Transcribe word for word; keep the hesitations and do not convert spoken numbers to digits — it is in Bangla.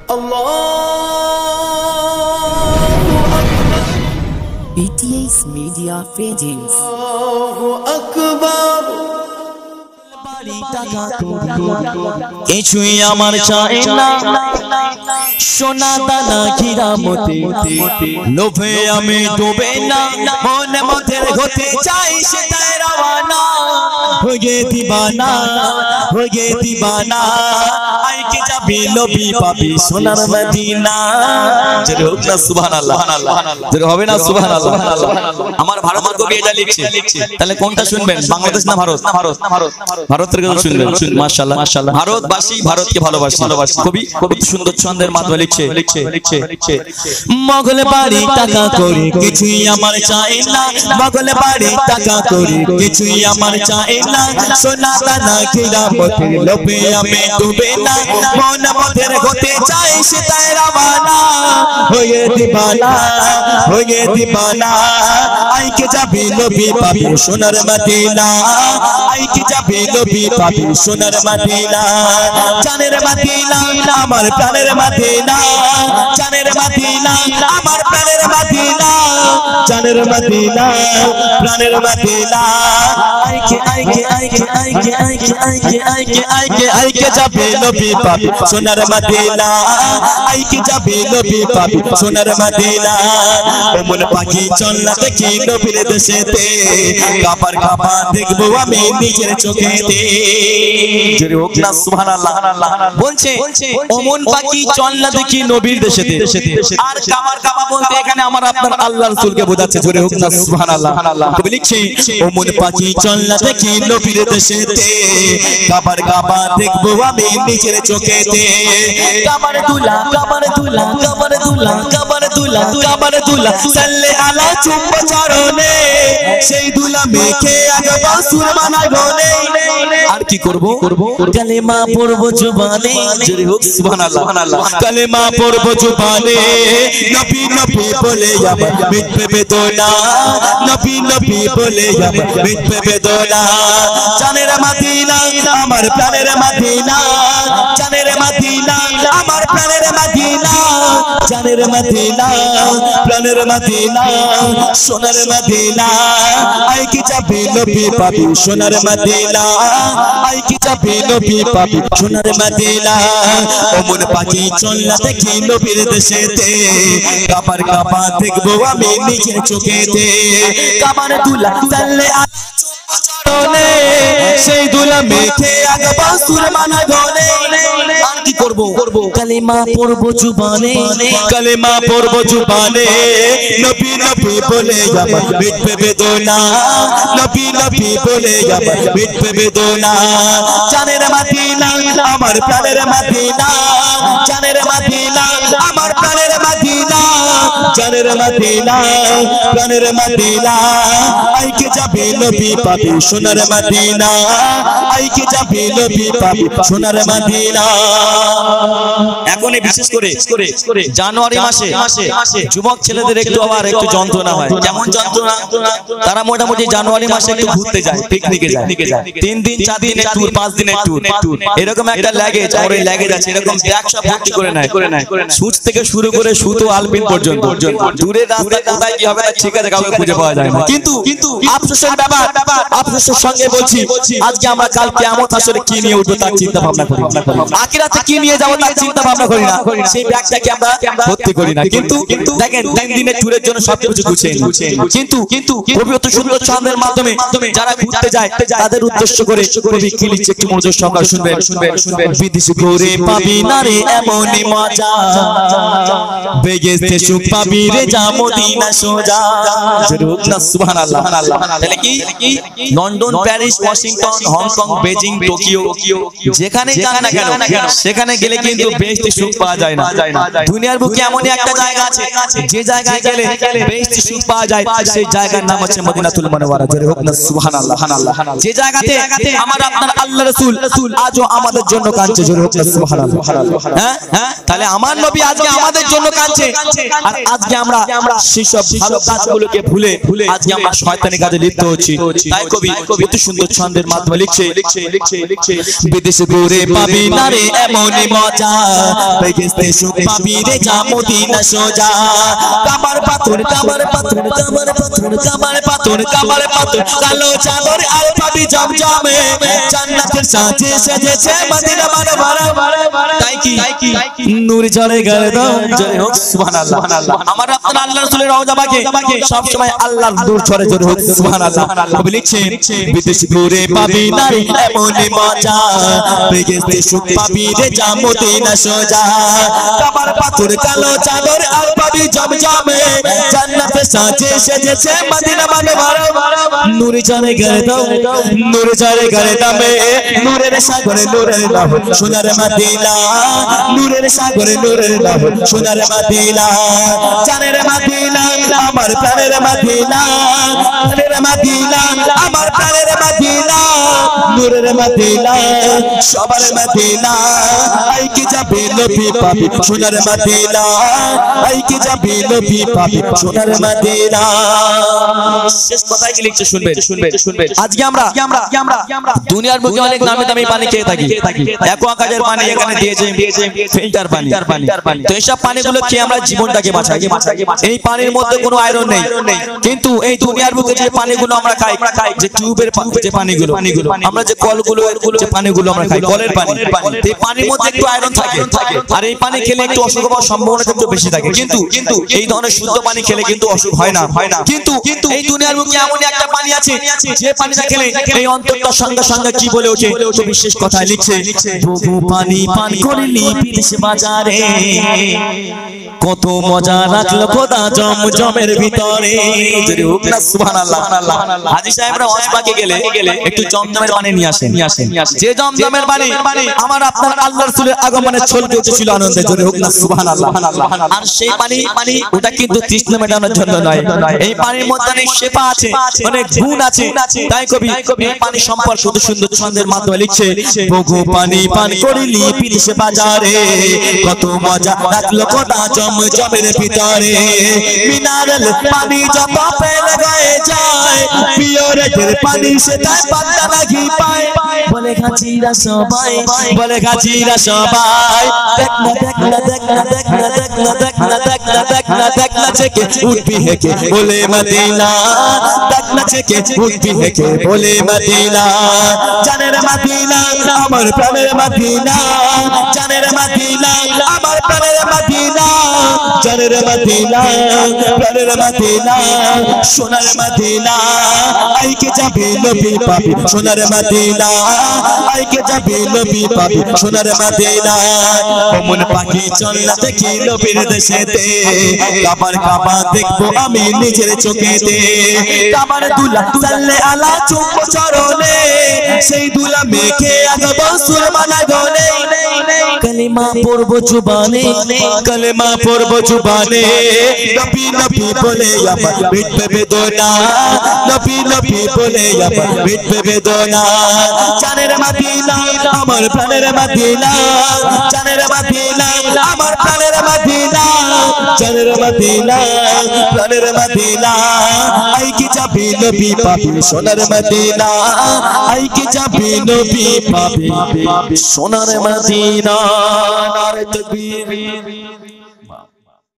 বিটিএস মিডিয়া প্রেজেন্টস কিছুই আমার চাই না, সোনা দানা কিরামতে লোভে আমি ডুবে না, মনে মধ্যে হতে চাই সেটাই রওয়ানা, হয়ে দিবানা হয়ে দিবানা, আইকে যাবি নবী পাবি সোনার মদিনা। জোরে হোক না সুবহানাল্লাহ, জোরে হবে না সুবহানাল্লাহ। আমার ভারতের কবি এটা লিখছে, তাহলে কোনটা শুনবেন, বাংলাদেশ না ভারত? ভারতের কথা শুনবেন। মাশাআল্লাহ মাশাআল্লাহ। ভারতবাসী ভারতকে ভালোবাসি। কবি কবি সুন্দর ছন্দের মাধ্যমে লিখছে লিখছে লিখছে মগলে বাড়ি টাকা করি কিছুই আমার চাই না, মগলে বাড়ি টাকা করি কিছুই আমার চাই না, সোনা দানা কিরামতে লোভে আমি ডুবে না, মন মধ্যে হতে চাই সেটাই রওয়ানা, হয়ে দিবানা হয়ে দিবানা, আইকে যাবি নবী পাবি সোনার মদিনা, আইকে যাবি নবী পাবি সোনার মদিনা, জানের মদিনা আমার প্রাণের মদিনা, জানের মদিনা আমার প্রাণের মদিনা, জানের মদিনা প্রাণের মদিনা, আইকে আইকে আইকে আইকে আইকে আইকে আইকে আইকে আইকে যাবে নবী পাবি সোনার মদিনা, আইকে যাবে নবী পাবি সোনার মদিনা, ও মন পাখি চল না দেখি নবীর দেশেতে, কাবার কাবা দেখবো আমি নিজের চোখেতে। জোরে হোক না সুবহানাল্লাহ। বলছে ও মন পাখি চল না দেখি নবীর দেশেতে, আর কাবার কাবা বলতে এখানে আমার আপনার আল্লাহ রাসূলকে বোঝাচ্ছে। জোরে হোক না সুবহানাল্লাহ। কবি লিখছে ও মন পাখি চল না দেখি নবীর দেশেতে, কাবার কাবা দেখবো আমি নিজের চোখেতে, কাবার দুলা কাবার দুলা কাবার দুলা কাবার দুলা কাবার দুলা সাল্লে আলা চুম্ব চরণে, সেই দুলা মেখে আগে বাসুর বানাই বলে, আর কি করব কালেমা পড়ব জবানে। জোরে হোক সুবহানাল্লাহ। কালেমা পড়ব জবানে, নবী নবী বলে আমার মিটবে বেদনা, নবী নবী বলে আমার মিটবে বেদনা, জানের মদিনা আমার প্রাণের মদিনা, জানের মদিনা আমার প্রাণের মদিনা, জানের মদিনা প্রাণের মদিনা, সোনার মদিনা, আইকে যাবি নবী পাবি সোনার মদিনা, আইকে যাবি নবী পাবি সোনার মদিনা, ও মন পাখি চল না দেখি নবীর দেশেতে, কাবার কাবা দেখবো আমি নিজের চোখেতে, কাবার দুলা সাল্লে চরণে, সেই দুলা মেখে আগে বাসুর বানাই বলে, আর কি করব কালেমা পড়ব জবানে, কালেমা পড়ব জবানে, নবী নবী বলে আমার মিটবে বেদনা, নবী নবী বলে আমার মিটবে বেদনা, জানের মদিনা আমার প্রাণের মদিনা, জানের মদিনা আমার প্রাণের মদিনা, জানের মদিনা প্রাণের মদিনা, আইকে যাবি নবী পাবি সোনার মদিনা, আইকে যাবি নবী পাবি সোনার মদিনা। এখন বিশেষ করে জানুয়ারি মাসে যুবক ছেলেদের একটু আবার একটু যন্ত্রণা হয়। কেমন যন্ত্রণা? তারা মোটামুটি জানুয়ারি মাসে একটু ঘুরতে যায়, পিকনিকে যায়, তিন দিন চার দিনের ট্যুর, পাঁচ দিনের ট্যুর, এরকম একটা লাগেজ, আর ওই লাগেজ আছে এরকম ব্যাগ সব ভর্তি করে নেয়, সুচ থেকে শুরু করে সুতো আলপিন পর্যন্ত, দূরের রাস্তা কোথায় কি হবে ঠিক আছে কাউকে খুঁজে পাওয়া যায় না। কিন্তু কিন্তু আফসোসের ব্যাপার, আফসোসের সঙ্গে বলছি আজকে আমরা কাল কিয়ামত আসরে কি নিয়ে উঠবো তার চিন্তা ভাবনা করি, আখিরাতে কি নিয়ে যাবো তার চিন্তা ভাবনা করি না, সেই ব্যাগটাকে আমরা ভর্তি করি না। কিন্তু দেখেন তিন দিনের ট্যুরের জন্য সবকিছু গুছিয়ে নিই, কিন্তু কিন্তু পবিত্র সুন্দর ছন্দের মাধ্যমে যারা ঘুরতে যায় তাদের উদ্দেশ্য করে কবি কি লিখছে একটু মনোযোগ সহকারে শুনবেন শুনবেন শুনবেন বিদেশ ঘুরে পাবি না রে এমনই মজা, বেগেতে সুখ পাবি রে যা মদিনা সোজা। জোরে না সুবহানাল্লাহ। তাহলে কি London, Paris, Washington, Hong Kong, Beijing, Tokyo, যেখানে যান না কেন সেখানে গেলে কিন্তু বেহেশতি সুখ পাওয়া যায় না। দুনিয়ার বুকে এমনই একটা জায়গা আছে যে জায়গায় গেলে বেহেশতি সুখ পাওয়া যায়, সেই জায়গার নাম হচ্ছে মদিনাতুল মুনাওয়ারা। জোরে হোক না সুবহানাল্লাহ। যে জায়গাতে আমার আপনার আল্লাহ রাসূল আজও আমাদের জন্য কাঁদছে। জোরে হোক না সুবহানাল্লাহ। হ্যাঁ হ্যাঁ, তাহলে আমার নবী আজকে আমাদের জন্য কাঁদছে, আর আজকে আমরা সেই সব ভালো কাজগুলোকে ভুলে আজকে আমরা শয়তানি কাজে লিপ্ত হচ্ছি। তাই কবি কত সুন্দর ছন্দের মাধ্যমে লিখছে বিদেশে ঘুরে পাবি না রে এমনই মজা, বেহেশতে সুখ পাবি রে যা মদিনা সোজা। কাবার পাথর কাবার পাথর কাবার পাথর কাবার পাথর কাবার পাথর কালো চাদর আর পাবি জমজমে, জান্নাতের সাজে সেজেছে মদিনা মানবরা। তাই কি নূর ঝরে গেলে দাও জয় হোক সুবহানাল্লাহ। আমার আপনার আল্লাহর রাসূলের রওজা বাগে সব সময় আল্লাহর নূর ঝরে ঝরে হোক সুবহানাল্লাহ। কবি লিখছেন বিদেশে ঘুরে পাবি না রে এমনই মজা, বেহেশতে সুখ পাবি রে যা মদিনা সোজা। কাবার পাথর কালো চাদর আর পাবি জমজমে, জান্নাতের সাজে সেজেছে মদিনা মানবরা। নূর ঝরে গেলে দাও নূর ঝরে গেলে দামে, নূরের সাগরে নূরের নাম সোনার মদিনা, নূরের সাগরে নূরের নাম সোনার মদিনা। জানের মদিনা আমার প্রাণের মদিনা, প্রাণের মদিনা আমার প্রাণের মদিনা, নূরের মদিনা সবার মদিনা। আই কি যাবে নবী পাবি সোনার মদিনা, আই কি যাবে নবী পাবি সোনার মদিনা। শেষ কথাই কি লিখছে শুনবেন শুনবেন শুনবেন। আজকে আমরা আমরা দুনিয়ার বুকে অনেক নামি দামি পানি খেয়ে থাকি, একোয়া কাজের পানি এখানে দিয়েছে ফিল্টার পানি। তো এইসব পানিগুলো খেয়ে আমরা জীবনটাকে বাঁচাই। এই পানির মধ্যে কোনো আয়রন নেই, কিন্তু এই দুনিয়ার বুকে যে পানিগুলো আমরা খাই, যে টিউবের যে পানিগুলো আমরা যে কলগুলো যে পানিগুলো আমরা খাই কলের পানি, এই পানির মধ্যে একটু আয়রন থাকে, আর এই পানি খেলে একটু অসুখ হওয়ার সম্ভাবনা একটু বেশি থাকে। কিন্তু কিন্তু এই ধরনের শুদ্ধ পানি খেলে কিন্তু অসুখ হয় না হয় না কিন্তু কিন্তু এই দুনিয়ার বুকে এমন একটা পানি আছে যে পানিটা খেলে এই অন্তরটা সঙ্গে সঙ্গে কি বলে ওঠে, বিশেষ কথা লিখছে বহু পানি পান করিলি বিদেশ বাজারে, কত মজা রাখলো খোদা জমজমের ভিতরে। যদি হোক না সুবহানাল্লাহ। হাজী সাহেবরা ওয়াজবাকে গেলে একটু জমজমের পানি নিয়ে আসেন, যে জমজমের পানি আমার আপনার আল্লাহর রাসূলের আগমনে ছলকে উঠেছিল আনন্দে। যদি হোক না সুবহানাল্লাহ। আর সেই পানি পানি ওটা কিন্তু তৃষ্ণা মেটানোর জন্য নয়, এই পানির মধ্যে অনেক শেফা আছে, অনেক গুণ আছে। তাই কবি এই পানি সম্পর্কে কত সুন্দর ছন্দের মাধ্যমে লিখছে বহু পানি পান করিলি বিদেশ বাজারে, কত মজা রাখলো খোদা জমজমের ভিতরে। মিনারেল পানি যত পেলে গায়ে যায়, পিওরেটের পানি সেটাই পান্তা লাগি পায়। বলে গাছিরা সবাই বলে গাছিরা সবাই দেখ না দেখ না দেখ না দেখ না দেখ না দেখ না দেখ না দেখ না দেখ না চেকে উঠবি হেকে বলে মদিনা, দেখ না চেকে উঠবি হেকে বলে মদিনা। জানের মদিনা আমার প্রাণের মদিনা, জানের মদিনা আমার প্রাণের মদিনা, জানের মদিনা প্রাণের মদিনা সোনার মদিনা। আইকে যাবে নবী পাবি সোনার মদিনা, আইকে যাবে নবী পাবি সোনার মদিনা। ওমন পাখি চলনা দেখি নবীর দেশেতে, কাবার কাবা দেখবো আমি নিজের চোখেতে। কাবার দুলা সাল্লে আলা চুম্ব চরণে, সেই দুলা মেখে আগব সুরমানা গনে। কালিমা পড়ব জুবানে কালিমা পড়ব জুবানে, নবী নবী বলে আমার মিটবে বেদনা, নবী নবী বলে আমার মিটবে বেদনা। জানের মদিনা আমার প্রাণের মদিনা, জানের মদিনা আমার প্রাণের মদিনা, জানের মদিনা প্রাণের মদিনা। আই কি যাবি নবী পাবি সোনার মদিনা, আই কি যাবি নবী পাবি সোনার মদিনা। নারে তাকবীর।